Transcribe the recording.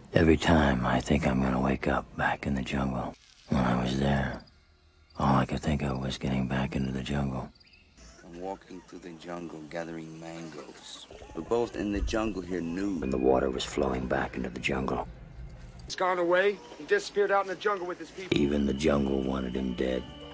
Every time I think I'm gonna wake up back in the jungle. When I was there, all I could think of was getting back into the jungle. I'm walking through the jungle gathering mangoes. We're both in the jungle here nude. When the water was flowing back into the jungle. He's gone away. He disappeared out in the jungle with his people. Even the jungle wanted him dead.